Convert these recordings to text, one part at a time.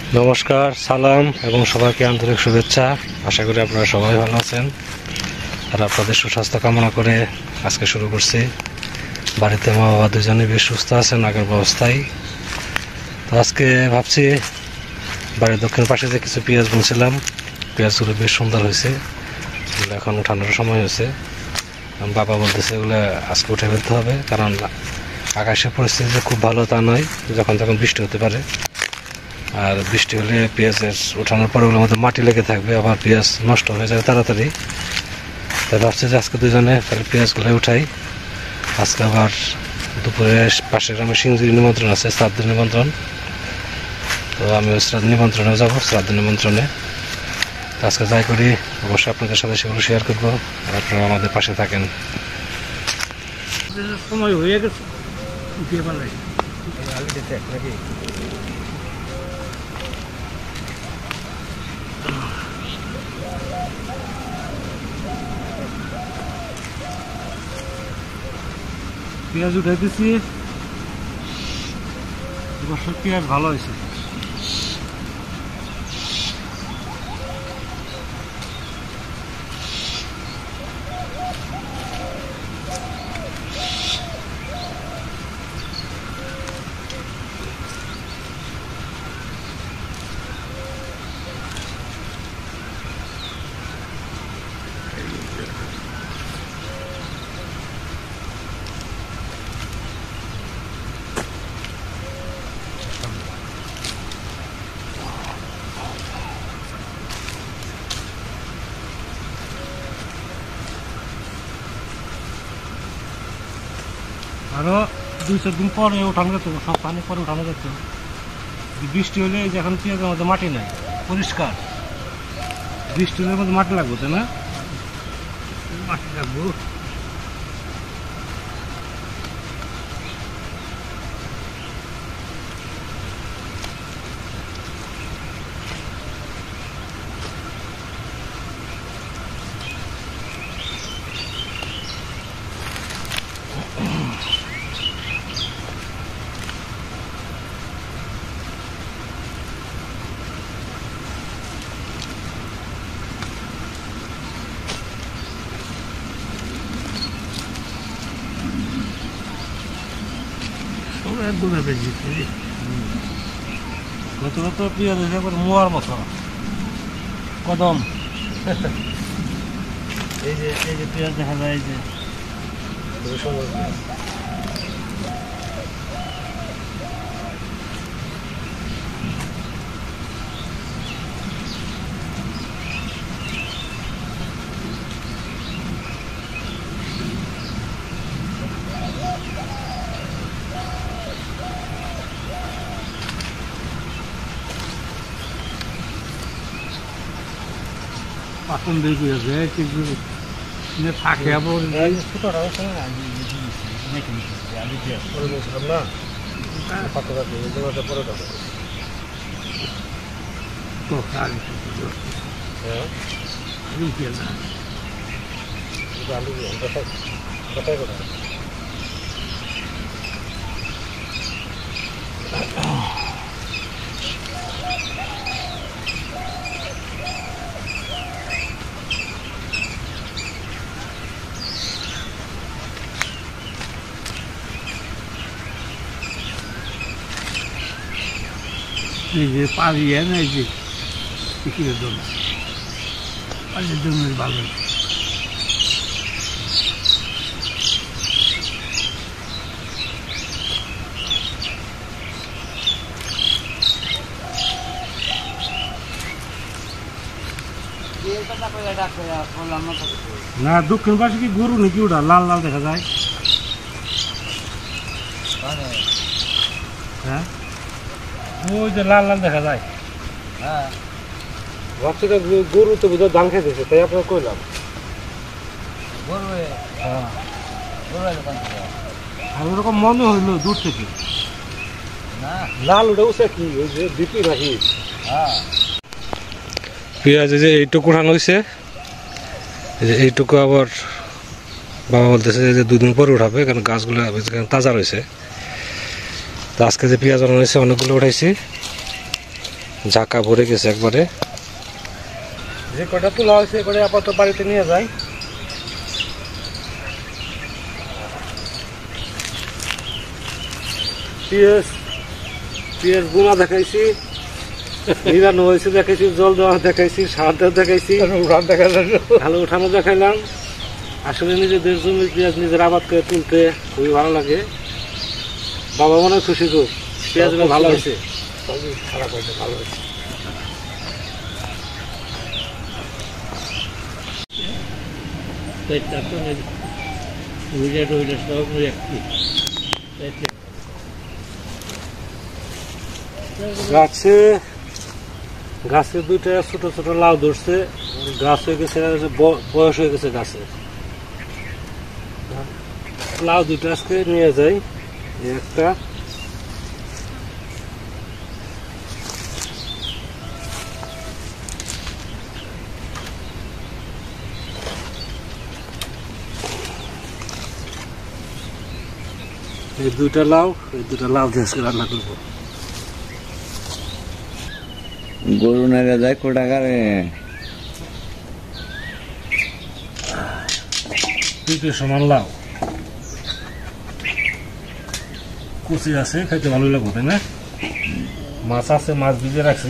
নমস্কার, সালাম এবং সবাইকে আন্তরিক শুভেচ্ছা। আশা করি আপনারা সবাই ভালো আছেন আর আপনাদের সুস্বাস্থ্য কামনা করে আজকে শুরু করছি। বাড়িতে মা বাবা দুজনে বেশ সুস্থ আছেন আগের অবস্থায়। তো আজকে ভাবছি বাড়ির দক্ষিণ পাশে যে কিছু পেঁয়াজ বুনছিলাম, পেঁয়াজগুলো বেশ সুন্দর হয়েছে। এগুলো এখন উঠানোর সময় হয়েছে। বাবা বলতেছে এগুলো আজকে উঠে ফেলতে হবে, কারণ আকাশের পরিস্থিতি যে খুব ভালো তা নয়, যখন তখন বৃষ্টি হতে পারে। আর বৃষ্টি হলে পেঁয়াজের ওঠানোর পরে ওগুলোর মধ্যে মাটি লেগে থাকবে, আবার পেঁয়াজ নষ্ট হয়ে যাবে তাড়াতাড়ি। তাই ভাবছি যে আজকে দুজনে তাহলে পেঁয়াজগুলো উঠাই। আজকে আবার দুপুরে পাশের গ্রামে সিংজুরি নিমন্ত্রণ আছে, শ্রাদ্ধের নিমন্ত্রণ। তো আমি নিমন্ত্রণেও যাবো, শ্রাদ্ধ নিমন্ত্রণে। আজকে যাই করি অবশ্যই আপনাদের সাথে সেগুলো শেয়ার করবো, আর আপনারা আমাদের পাশে থাকেন। সময় হয়ে গেছে পেঁয়াজ উঠাইতেছি। এবছর পেঁয়াজ ভালো হয়েছে। আরো 2-4 দিন পরে উঠানো যেত, সপ্তাহ পরে উঠানো যেত। বৃষ্টি হলে যে এখন পেঁয়াজের মধ্যে মাটি নাই, পরিষ্কার। বৃষ্টি হলে মধ্যে মাটি লাগবো, তাই না? মাটি লাগবো। গত পেঁয়াজ একবার মোয়ার মতো কদম। এই যে পেঁয়াজ দেখা যায়, এই যে পাতন দিয়ে পেঁয়াজ কিন্তু থাকে। আবার ছোটটা এই যে পারি না, এই যে কৃষির জন্য পানির জন্য ভালো। না দক্ষিণ পাশে কি গরু নাকি ওটা লাল লাল দেখা যায়? হ্যাঁ, ওই যে লাল লাল দেখা যায়। হ্যাঁ, ভাবছি গরু তো বোধহয় ধান খেতেছে, তাই আপনার কইলাম গরু। আর ওরকম মনে হইলো দূর থেকে। লাল ওটা উঠে কি ওই যে বিপি নাকি? পেঁয়াজ যে এইটুকু উঠানো হয়েছে, এইটুকু আবার বাবা বলতেছে যে 2 দিন পরে উঠাবে, কারণ গাছগুলো তাজা রয়েছে। তো আজকে যে পেঁয়াজ আনা হয়েছে অনেকগুলো উঠাইছি, জাকা ভরে গেছে একবারে। যে কটা তোলা হয়েছে করে আপাতত বাড়িতে নিয়ে যাই। পেঁয়াজ বোনা দেখাইছি, নিরানো হয়েছে দেখাইছি, জল দেওয়া দেখাইছি, সার দেওয়া দেখাইছি, ভালো উঠানো দেখাইলাম। আসলে নিজেদের জমি পেঁয়াজ নিজের আবাদ করে তুলতে খুবই ভালো লাগে। বাবা মনে খুশি খুব, পেঁয়াজগুলো ভালো হয়েছে। খারাপ হয়েছে, ভালো হয়েছে। গাছে দুইটা ছোট ছোট লাউ ধরছে, গাছ হয়ে গেছে, বয়স হয়ে গেছে গাছে। লাউ দুটো আজকে নিয়ে যাই, একটা এই দুটা লাউ দিয়ে আজকে রান্না করবো। গরু নাগা যায় কোটাকারে 2 সমান লাউ কুচি আছে, খাইতে ভালো লাগবে তাই না? মাছ আছে, মাছ ভিজে রাখছি।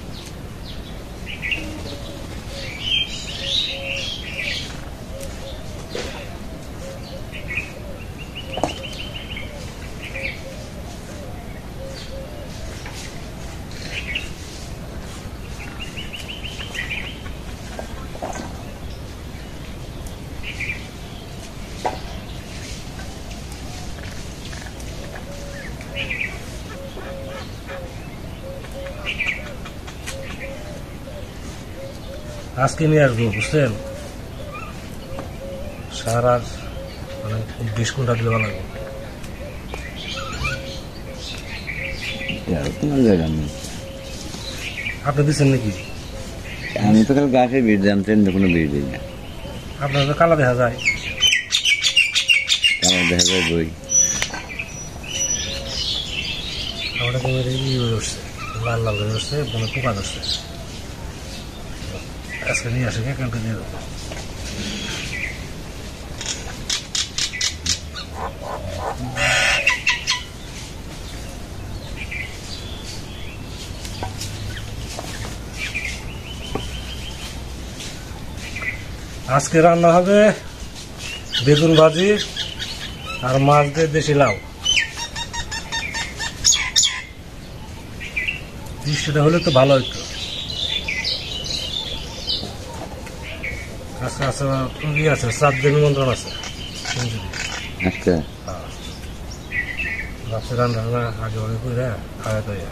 আজকে নিয়ে আসবো, বুঝছেন? সার আর মানে 20 কুইন্টাল দিলে ভালো লাগবে। তোমার জায়গা নেই, আপনি দিচ্ছেন নাকি? আমি তো খালি গাছের বীজ জানতেন, কোনো বীজ দিই না। আপনার তো কালা দেখা যায়, আমার দেখা যায় বই। আমরা উঠছে, লাল লাল হয়ে উঠছে, বলে পোকা ধরছে। আজকে নিয়ে আসে কালকে দিয়ে দেবো। আজকে রান্না হবে বেগুন ভাজি আর মাছ দিয়ে দেশি লাউ। বৃষ্টিটা হলে তো ভালো হইতো। আজকে আছে আছে 7 দিন নিমন্ত্রণ আছে। আচ্ছা, রাত্রে রান্না আগে আগে করে খাওয়া দাওয়া।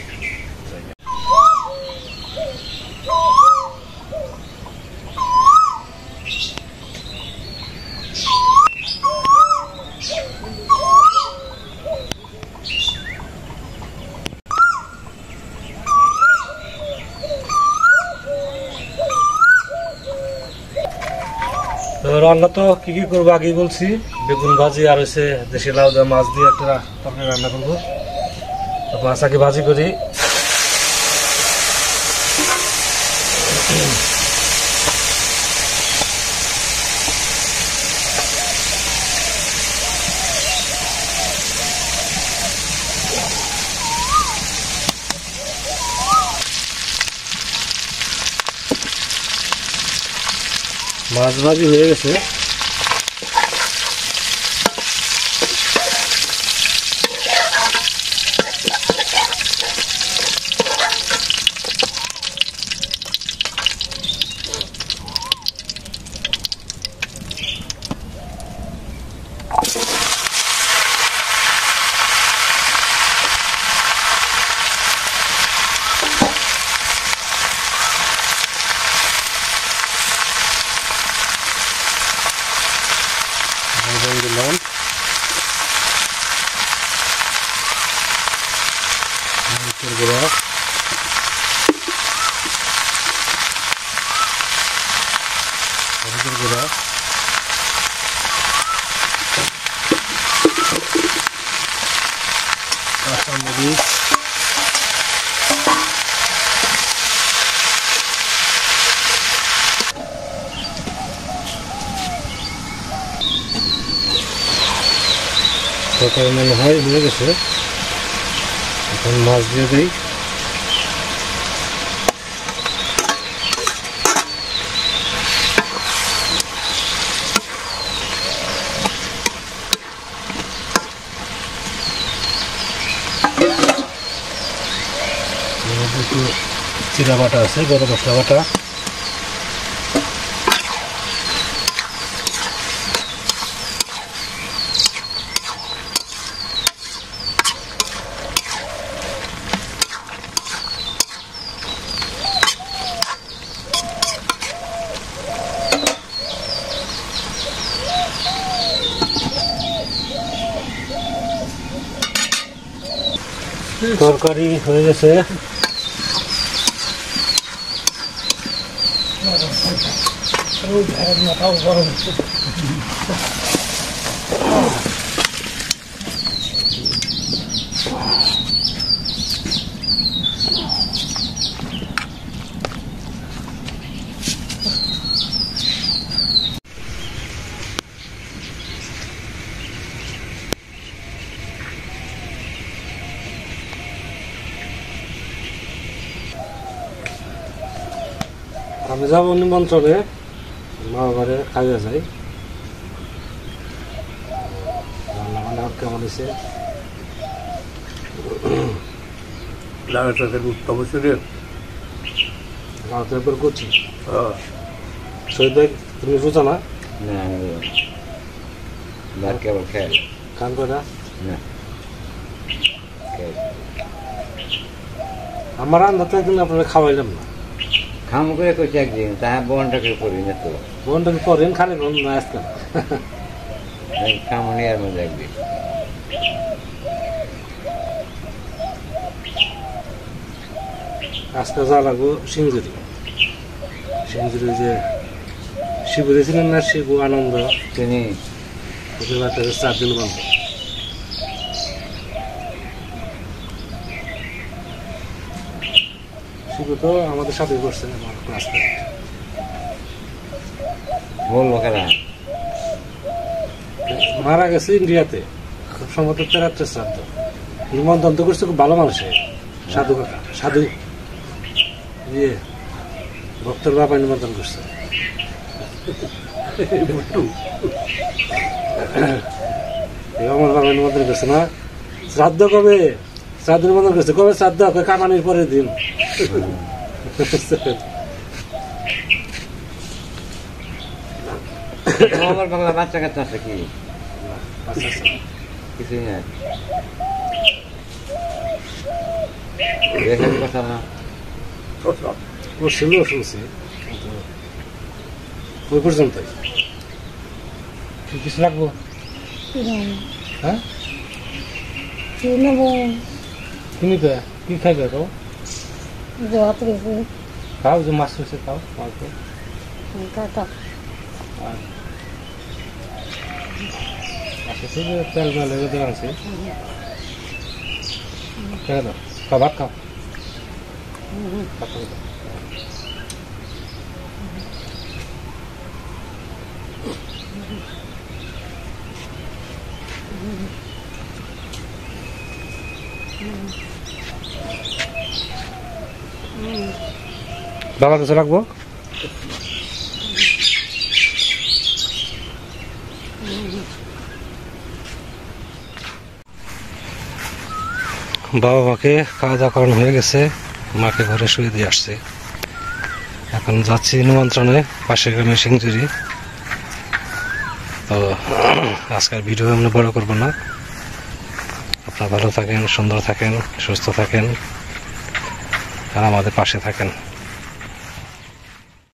রান্না তো কি কি করবো আগেই বলছি, বেগুন ভাজি আর হচ্ছে দেশি লাউ দিয়ে মাছ দিয়ে একটা তরকারি রান্না করবো। মাছ আগে ভাজি করি। মাছ ভাজি হয়ে গেছে। দিলাম মরিচের গুঁড়া, হলুদের গুঁড়া, কাঁচামরিচ, তরকারি মনে হয় হয়ে গেছে, এখন মাছ দিয়ে দিই। একটু চিরা বাটা আছে, গরম মশলা বাটা, তরকারি হয়ে গেছে। আমি যাবো নিমন্ত্রণে, মা বাবারে খাইয়ে যাই। রান্না বান্না কেমন হয়েছে? একবার করছি। শহীদ ভাই, তুমি বুঝো না? কেবল খেয়ে কান করে না আমার রান্নাতে একদিন আপনারা খাওয়াইলাম না। খাম করে কইছে একদিন, তাহা বোনটাকে করি না তো, বোনটাকে করেন খালি বোন না আসতেন। খামনি আর মধ্যে একদিন আজকে যা লাগবো সিঞ্জুরি, সিঞ্জুরি যে শিবুরে ছিলেন না, শিবু আনন্দ তিনি ওদের বাচ্চাদের 4 দিন বন্ধ। শিবু তো আমাদের সাথে করছে আমার ক্লাস থেকে। বললো কেনা মারা গেছে ইন্ডিয়াতে, খুব সম্ভবত 73 শ্রাদ্ধ। নিমন্ত্রণ তো করছে, খুব ভালো মানুষ, সাধু কাকা, সাধু ইয়ে ভক্তর বাবা নিমন্ত্রণ করছে। আমার বাবা নিমন্ত্রণ করছে না, শ্রাদ্ধ কবে? শ্রাদ্ধ নিমন্ত্রণ করছে কবে? শ্রাদ্ধ কামানির পরের দিন। আমার বাংলা বাচ্চা কাচ্চা আছে কি? কিছুই না, দেখার কথা না। ও ছিল, শুনছি ওই পর্যন্তই। কিছু লাগবো? হ্যাঁ তুমি তো কি খাইবে? খাও যে মাছ হয়েছে, খাও অল্প। আচ্ছা ঠিক আছে, তেল মেলে ওদের আনছি। খেয়ে দাও, খাও, ভাত খাও। বাবা কাছে রাখবো। বাবা মাকে খাওয়া দাওয়া করানো হয়ে গেছে, মাকে ঘরে শুয়ে দিয়ে আসছে। এখন যাচ্ছি নিমন্ত্রণে, পাশের গ্রামে সিংজুরি। তো আজকের ভিডিও আমরা বড় করবো না। আপনারা ভালো থাকেন, সুন্দর থাকেন, সুস্থ থাকেন, আর আমাদের পাশে থাকেন।